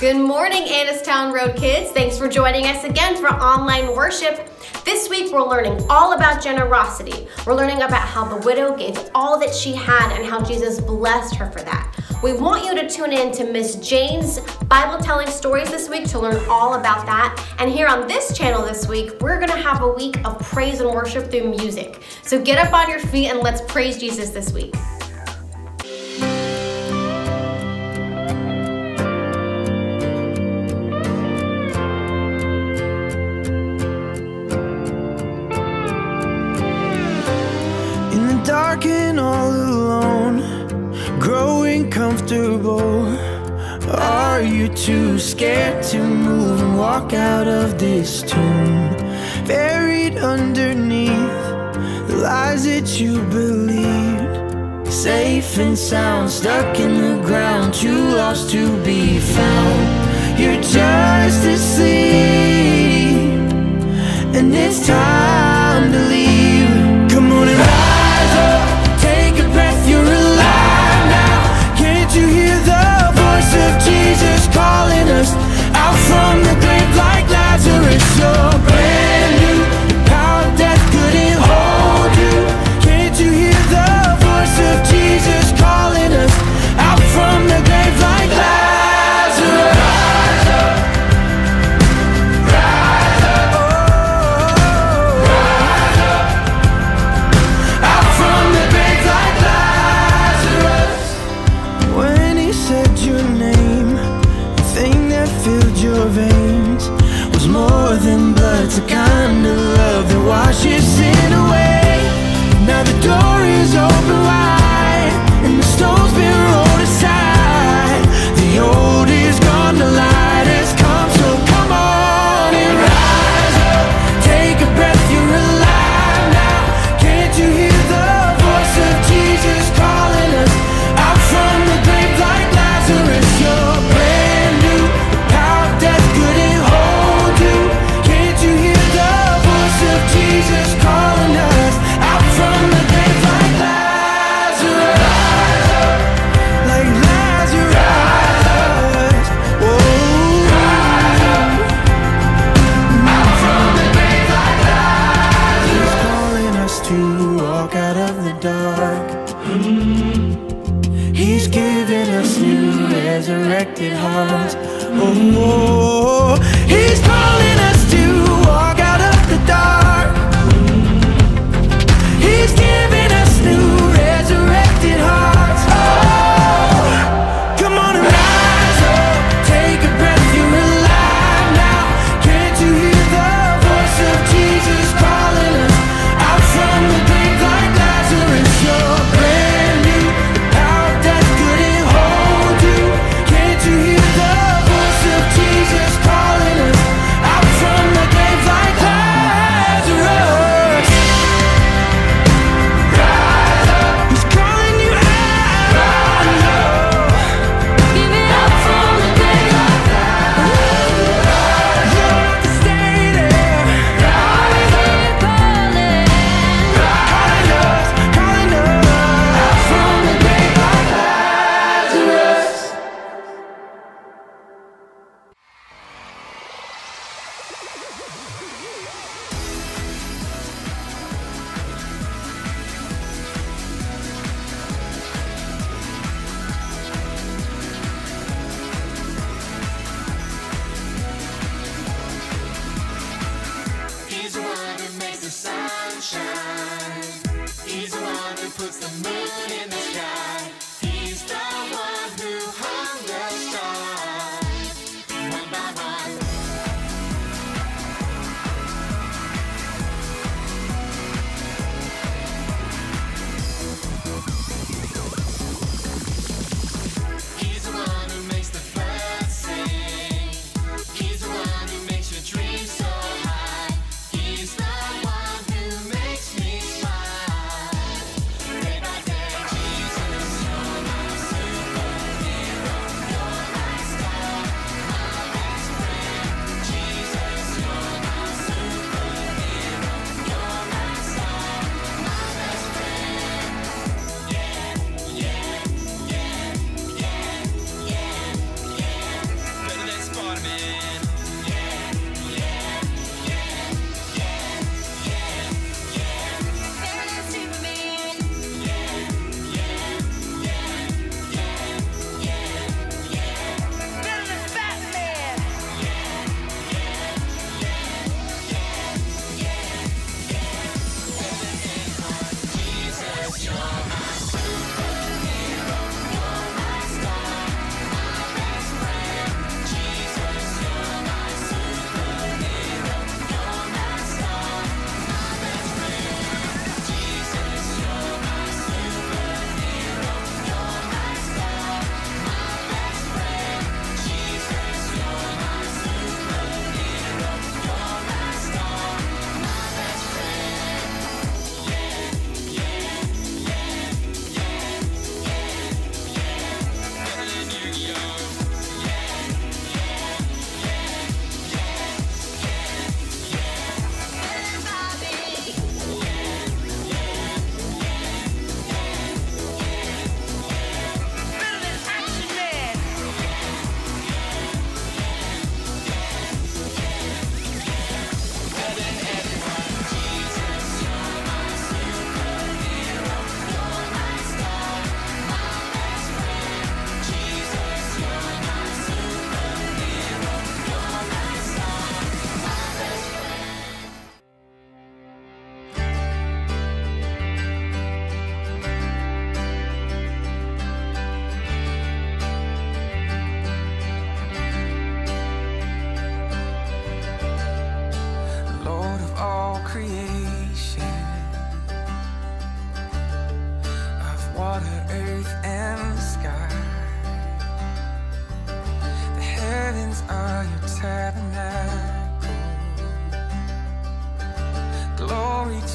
Good morning, Annistown Road kids. Thanks for joining us again for online worship. This week we're learning all about generosity. We're learning about how the widow gave all that she had and how Jesus blessed her for that. We want you to tune in to Miss Jane's Bible telling stories this week to learn all about that. And here on this channel this week, we're gonna have a week of praise and worship through music. So get up on your feet and let's praise Jesus this week. Dark and all alone, growing comfortable. Are you too scared to move and walk out of this tomb? Buried underneath the lies that you believed, safe and sound, stuck in the ground, too lost to be found. You're just asleep, and it's time to leave. Come on and rise up, take a breath, you're alive now. Can't you hear the voice of Jesus calling us out from the grave like Lazarus? You're brand new, the power of death couldn't hold you. Can't you hear the voice of Jesus calling us out from the grave like Lazarus? Rise up, rise up, oh, rise up, out from the grave like Lazarus. When he said your name, the thing that filled your veins was more than blood. It's a kind of love that washes sin away. Now the door is open wide and the stone's been rolled aside. The old is gone, the light has come. So come on and rise up, take a breath, you're alive now. Can't you hear the voice of Jesus calling us out from the grave like Lazarus? You're brand new, the power of death couldn't hold you. Can't you hear the voice of Jesus calling us out from the grave like Lazarus? Rise up, like Lazarus. Whoa. Rise up, out from the grave like Lazarus. He's calling us to walk out of the dark. He's giving us new resurrected hearts. Oh, he's calling us to walk out of the dark. He's giving us new resurrected hearts. Oh, come on and rise up, take a breath, you're alive now. Can't you hear the voice of Jesus calling us out from the grave like Lazarus? You're brand new, the power of death couldn't hold you. Can't you hear the voice of Jesus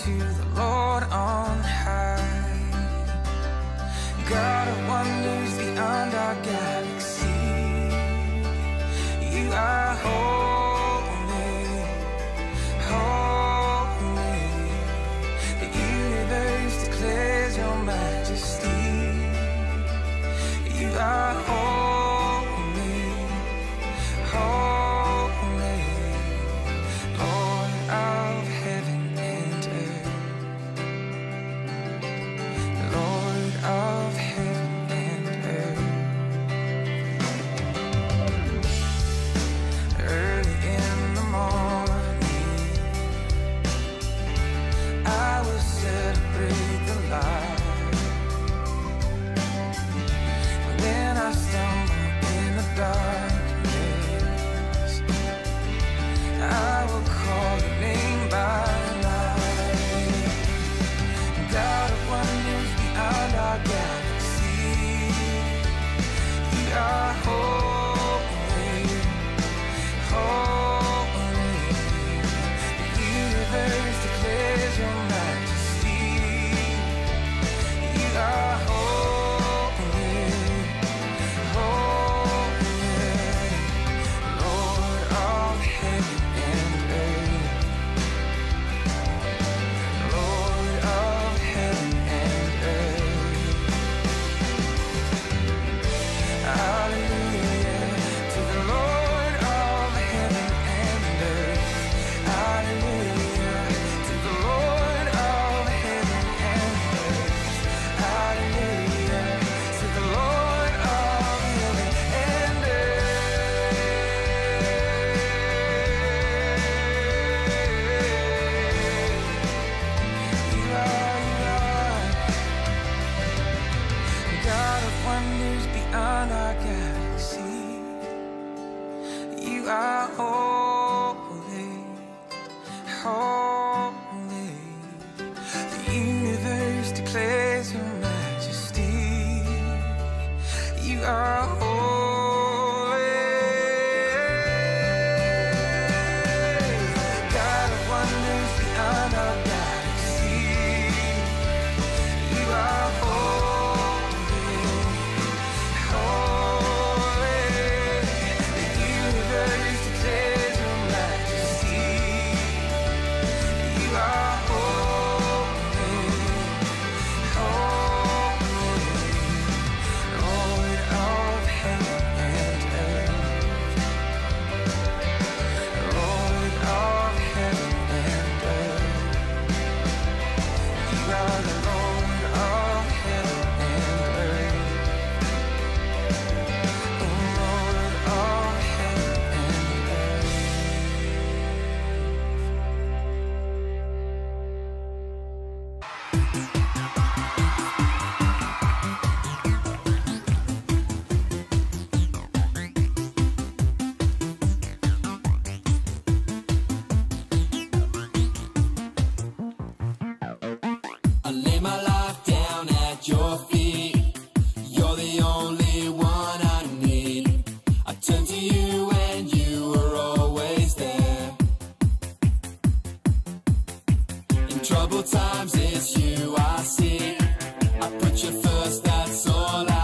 to the Lord on high. God of wonders beyond our galaxy, you are holy, holy. The universe declares your majesty. You are holy, holy, Lord of heaven and earth, Lord of heaven and earth. Early in the morning, I will celebrate the light. Then I stumble in the darkness, I will call your name by night. God of wonders beyond our galaxy, you are holy, holy. The universe declares your majesty. You are holy, holy, Lord of heaven and earth, Lord of heaven and earth. Hallelujah to the Lord of heaven and earth. Hallelujah to the Lord of heaven and earth. Hallelujah to the Lord of heaven and earth. You are God of wonders beyond our galaxy. You are holy, holy. The universe declares your majesty. You are holy, God of wonders beyond our galaxy. You are holy, holy. The universe declares your majesty. You are holy, holy, Lord of heaven and earth, Lord of heaven and earth. You are the Lord of heaven and earth, the Lord of heaven and earth. I lay my life down at your feet. You're the only one I need. I turn to you and you are always there. In troubled times it's you I see. I put you first, that's all I